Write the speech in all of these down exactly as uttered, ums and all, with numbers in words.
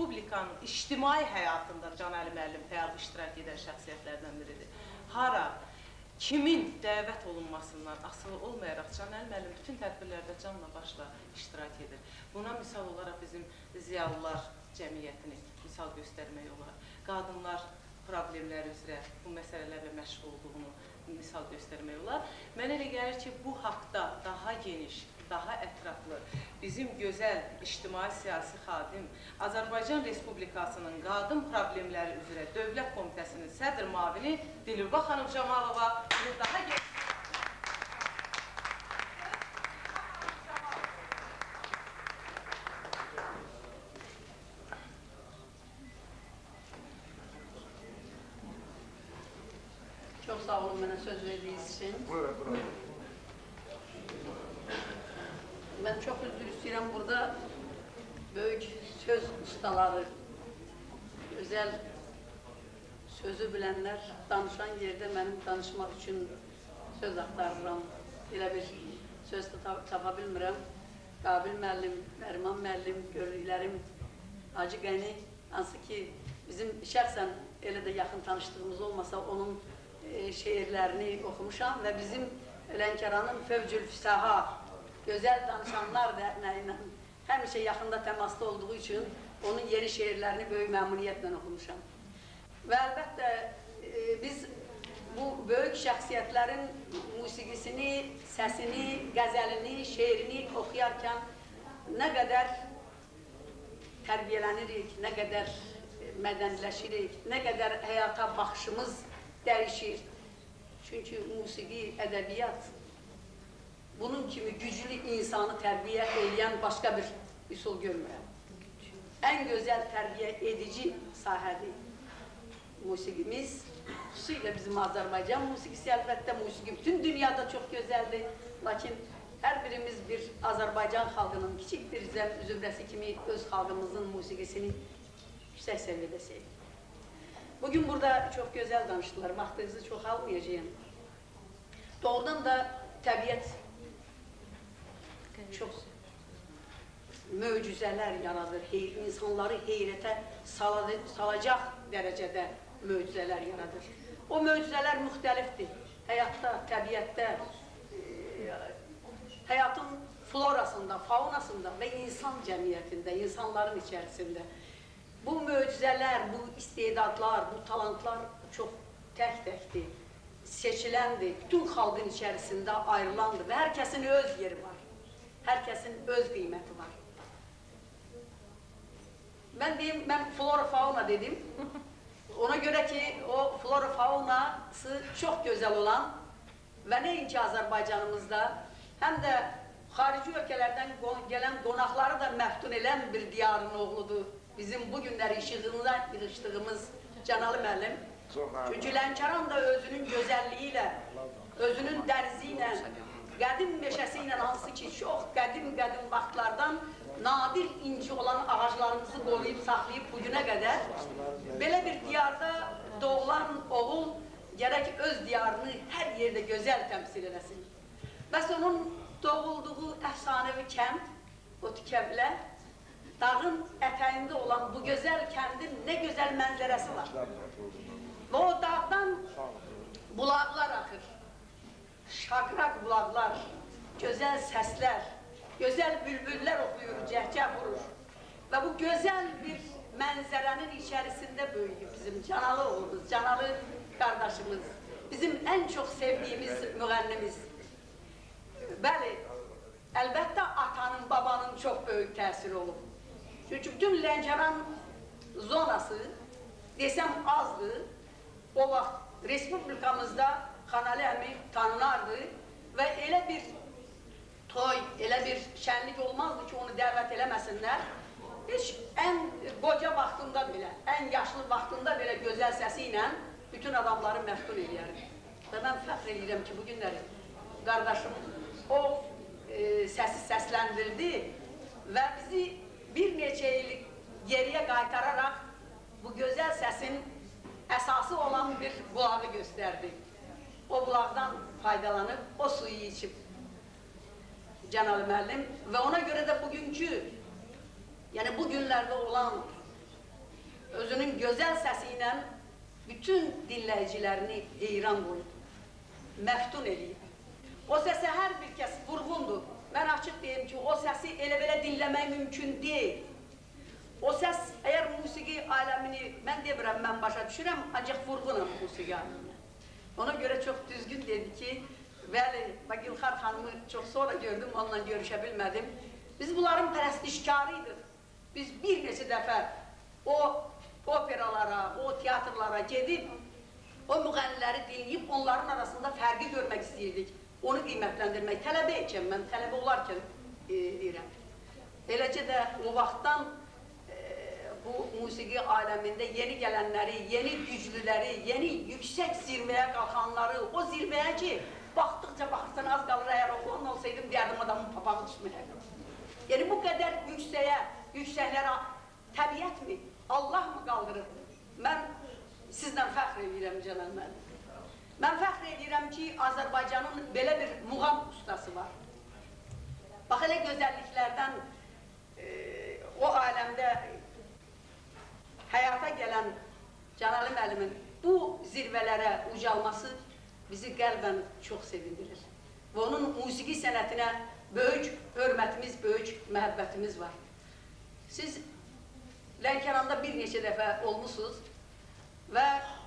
Respublikanın ictimai həyatında Canəli müəllim fəal iştirak edən şəxsiyyətlərdən biridir. Hara, kimin dəvət olunmasından asılı olmayaraq Canəli müəllim bütün tədbirlərdə canla başla iştirak edir. Buna misal olaraq bizim ziyalılar cəmiyyətini misal göstərmək olar. Qadınlar problemləri üzrə bu məsələlərlə məşğul olduğunu misal göstərmək olar. Mənə elə gəlir ki, bu haqda daha geniş, daha ətraflı, bizim gözəl ictimai siyasi xadim, Azərbaycan Respublikasının qadın problemləri üzrə Dövlət Komitəsinin sədr müavini Dilruba xanım Camalova daha geniş. Çok sağ olun bana söz verdiğiniz için. Buyurun, buyurun. Ben çok üzülü istəyirəm burada böyük söz ustaları, özel sözü bilenler danışan yerde benim danışmak için söz aktarıram. Elə bir söz tapa bilmirəm. Qabil müəllim, Nəriman müəllim, gördüklərim Hacı Qəni, hansı ki bizim şəxsən elə də yaxın tanışdığımız olmasa onun e, şeirlərini oxumuşam və bizim Lənkəranın Fövcül Füsaha Gözəl Danışanlar dərnəyinə həmişə yaxında təmasda olduğu üçün onun yeni şeirlərini böyük məmnuniyyətlə oxumuşam. Və əlbəttə e, biz bu böyük şəxsiyyətlərin musiqisini, səsini, qəzəlini, şeirini oxuyarkən nə qədər tərbiyələnirik, nə qədər mədəniləşirik, nə qədər həyata baxışımız dəyişir. Çünki musiqi, ədəbiyyat bunun kimi güclü insanı tərbiyə edən başqa bir üsul görmürəm. Ən gözəl tərbiyə edici sahədir musiqimiz. Xüsusilə bizim Azərbaycan musiqisi, əlbəttə musiqi bütün dünyada çox gözəldir. Lakin hər birimiz bir Azərbaycan xalqının kiçik bir zümrəsi kimi öz xalqımızın musiqisini yüksək səviyyədə sevdik. Bugün burada çox gözəl danışdılar, vaxtınızı çox almayacağım. Doğrudan da təbiət çox möcüzələr yaradır, insanları heyrətə salacaq dərəcədə möcüzələr yaradır. O möcüzələr müxtəlifdir. Həyatda, təbiətdə, həyatın florasında, faunasında və insan cəmiyyətində, insanların içərisində. Bu möcüzələr, bu istedadlar, bu talantlar çox tək-təkdir, seçiləndir, bütün xalqın içərisində ayrılandır və hər kəsin öz yeri var, hər kəsin öz qiyməti var. Mən deyim, mən flora-fauna dedim. Ona görə ki, o flora-faunası çox gözəl olan və nəinki Azərbaycanımızda, həm də xarici ölkələrdən gələn qonaqları da məftun edən bir diyarın oğludur. Bizim bu günləri işığında yığışdığımız Canalı müəllim. Çünki Lənkəran da özünün gözəlliyi ilə, özünün dənizi ilə, qədim meşəsi ilə, hansı ki, çox qədim-qədim vaxtlardan nadir inci olan ağaclarımızı qoruyub, saxlayıb bugünə qədər belə bir diyarda doğulan oğul gərək öz diyarını hər yerdə gözəl təmsil eləsin. Bəs onun doğulduğu əfsanəvi kənd, o Tikəbilə, dağın ətəyində olan bu gözəl kəndin nə gözəl mənzərəsi var. Və o dağdan bulaqlar axır, şaqraq bulaqlar, gözəl səslər, gözəl bülbüllər oxuyur, cəhcəh vurur. Və bu gözəl bir mənzərənin içərisində böyüyüb bizim Canalı oğlumuz, Canalı qardaşımız, bizim ən çox sevdiyimiz müğənnimiz. Bəli, əlbəttə atanın, babanın çox böyük təsiri olub. Çünki bütün Lənkəran zonası desəm azdır. O vaxt Respublikamızda Xanəli əmi tanınardı və elə bir toy, elə bir şənlik olmazdı ki, onu dəvət eləməsinlər. Heç ən qoca vaxtında belə, ən yaşlı vaxtında belə gözəl səsi ilə bütün adamları məftun edərik. Və mən fəxr edirəm ki, bu günləri qardaşım o e, səsi səsləndirdi və bizi bir neçə il geriyə qaytararaq bu gözəl səsin əsası olan bir bulağı göstərdi. O bulaqdan faydalanıb, o suyu içib Canalı müəllim və ona görə də bugünkü, yəni bu günlərdə olan gözəl səsi ilə bütün dinləyicilərini heyran qoyub, məftun eləyib. O səsə hər bir kəs vurğundur. Mən açıq deyim ki, o səsi elə-belə dinləmək mümkün deyil. O səs, əgər musiqi aləmini, mən demirəm, mən başa düşürəm, ancaq vurğunam musiqi aləminə. Ona görə çox düzgün dedi ki, bəli, Gülxar xanımı çox sonra gördüm, onunla görüşə bilmədim. Biz bunların pərəstişkarıydıq. Biz bir neçə dəfə o operalara, o teatrlara gedib, o müğənniləri dinləyib, onların arasında fərqi görmək istəyirdik. Onu qiymətləndirmək, tələbə ikən, mən tələbə olarkən deyirəm. Eləcə də o vaxtdan bu musiqi aləmində yeni gələnləri, yeni güclüləri, yeni yüksək zirvəyə qalxanları, o zirvəyə ki, baxdıqca baxırsan az qalır, əgər oğlan olsaydım, deyərdim adamın papağı düşməyə. Yəni bu qədər yüksəyə, yüksəklərə təbiət mi, Allah mı qaldırır? Mən sizlə fəxr edirəm, Cəlal müəllim. Mən fəxr edirəm ki, Azərbaycanın belə bir muğam ustası var. Bax, elə gözəlliklərdən o aləmdə həyata gələn Cəlal müəllimin bu zirvələrə ucalması bizi qəlbən çox sevindirir. Və onun musiqi sənətinə böyük hörmətimiz, böyük məhəbbətimiz var. Siz Lənkəranda bir neçə dəfə olmuşsunuz və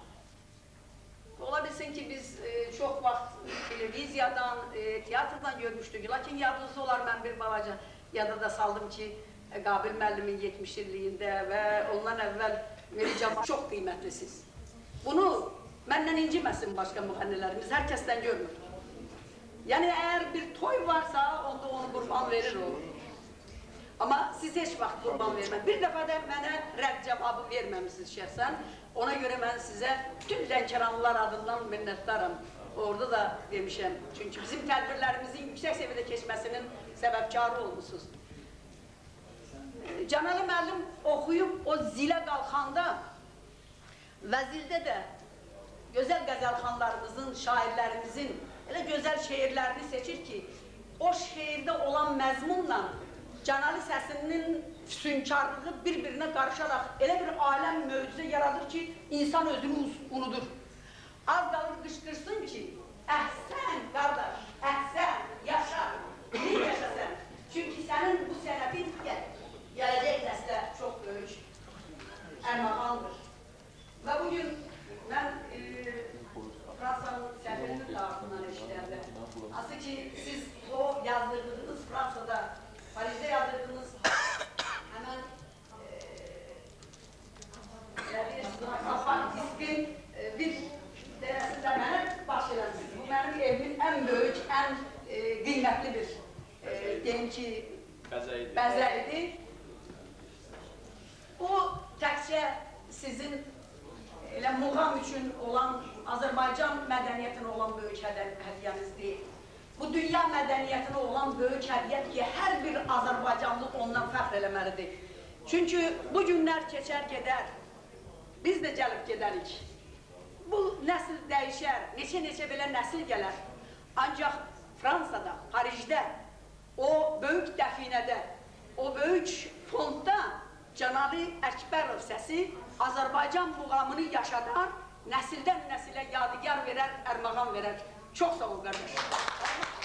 ola bilsin ki, biz çox vaxt televiziyadan, teatrdan görmüşdük. Lakin yadınızda olar, mən bir balaca yada da saldım ki, Qabil müəllimin yetmiş illiyində və ondan əvvəl verəcəm, çox qiymətlisiniz. Bunu məndən inciməsin başqa müğənnilərimiz, hər kəsdən görmür. Yəni, əgər bir toy varsa, onda onu qurban verir o. Amma siz heç vaxt qurban verməm. Bir dəfə də mənə rədd cavabı verməmişsiniz şəxsən. Ona görə mən sizə bütün Lənkəranlılar adından minnətdaram. Orada da demişəm. Çünki bizim tədbirlərimizin yüksək səviyyədə keçməsinin səbəbkarı olmuşsunuz. Cəməli müəllim oxuyub o zilə qalxanda və zildə də gözəl qəzəlxanlarımızın, şairlərimizin elə gözəl şeirlərini seçir ki, o şeirdə olan məzmunla Cənali səsinin füsunkarlığı bir-birinə qarışaraq elə bir aləm möcüzə yaradır ki, insan özünü unudur. Az qalır qışqırsın ki, əhsən qardaş, əhsən, yaşa, niyə yaşasən? Çünki sənin bu sənətin gələcək nəslə çox böyük ərmağandır. Və bugün mən Fransanın səfirinin tarafından eşitlərdə, asıl ki, siz o yazdırdığınız Fransada, Paris'te yazdırdığınız hemen kapan ismin bir denesinde bana başlamışsınız. Bu benim evimin en büyük, en kıymetli bir gençi bəzəydi. O təkcə sizin elə muğam üçün olan, Azərbaycan mədəniyyətinə olan böyük hədiyyəniz deyil. Bu dünya mədəniyyətinə olan böyük hədiyyət ki, hər bir Azərbaycanlı ondan fəxr eləməlidir. Çünki bu günlər keçər gedər, biz də gəlib gedərik. Bu nəsil dəyişər, neçə-neçə belə nəsil gələr. Ancaq Fransada, Parisdə, o böyük dəfinədə, o böyük fondda Cənab-ı Əkbərov səsi Azərbaycan muğamını yaşadar, nəsildən nəsilə yadigar verər, ərmağan verər. Çox sağ ol, qardaş.